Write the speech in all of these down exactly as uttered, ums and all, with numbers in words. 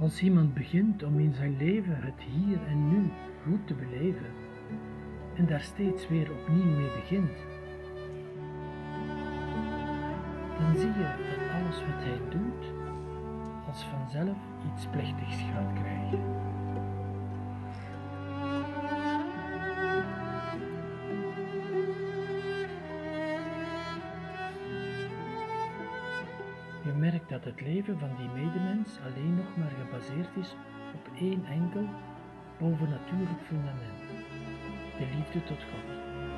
Als iemand begint om in zijn leven het hier en nu goed te beleven en daar steeds weer opnieuw mee begint, dan zie je dat alles wat hij doet als vanzelf iets plechtigs gaat krijgen. Je merkt dat het leven van die medemens alleen nog maar gebaseerd is op één enkel, bovennatuurlijk fundament: de liefde tot God.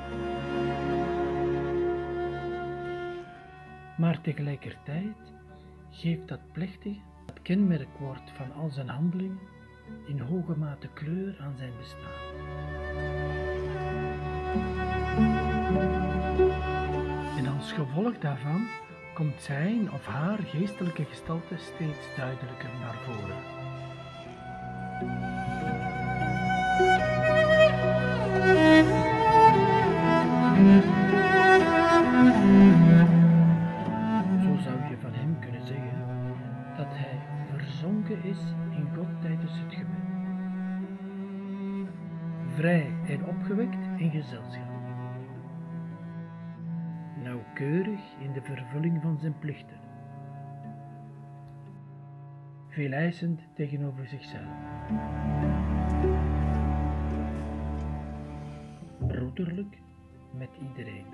Maar tegelijkertijd geeft dat plechtige, dat kenmerkwoord van al zijn handelingen, in hoge mate kleur aan zijn bestaan. En als gevolg daarvan komt zijn of haar geestelijke gestalte steeds duidelijker naar voren. Zo zou je van hem kunnen zeggen dat hij verzonken is in God tijdens het gebed. Vrij en opgewekt in gezelschap. Nauwkeurig in de vervulling van zijn plichten. Veel eisend tegenover zichzelf. Broederlijk met iedereen.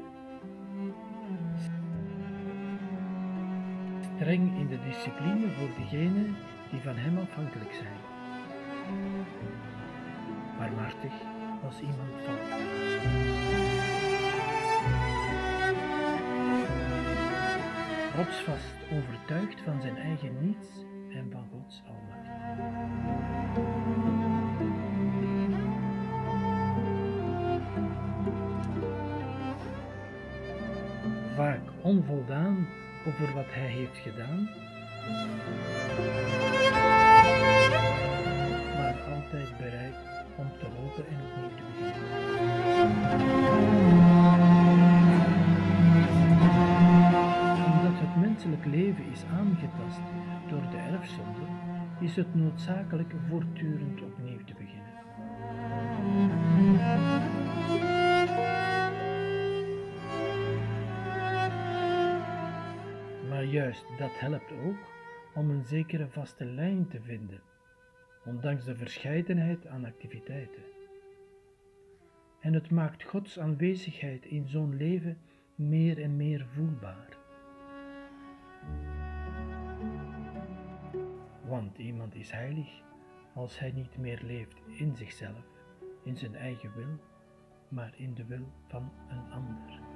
Streng in de discipline voor diegenen die van hem afhankelijk zijn. Barmhartig als iemand valt. Rotsvast overtuigd van zijn eigen niets en van Gods almacht. Vaak onvoldaan over wat hij heeft gedaan, maar altijd bereid om te hopen en opnieuw te beginnen. Omdat het menselijk leven is aangetast door de erfzonde, is het noodzakelijk voortdurend opnieuw te beginnen. Maar juist dat helpt ook om een zekere vaste lijn te vinden, ondanks de verscheidenheid aan activiteiten. En het maakt Gods aanwezigheid in zo'n leven meer en meer voelbaar. Want iemand is heilig als hij niet meer leeft in zichzelf, in zijn eigen wil, maar in de wil van een ander.